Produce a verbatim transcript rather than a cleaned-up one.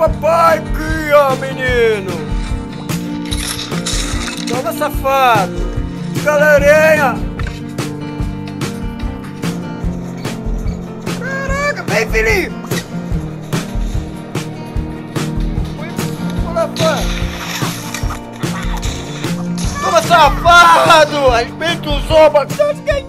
papai aqui, ó, menino. Toma, safado. Galerinha. Caraca, vem, Felipe. Pula, pá. Toma, safado. Alimenta os ombros.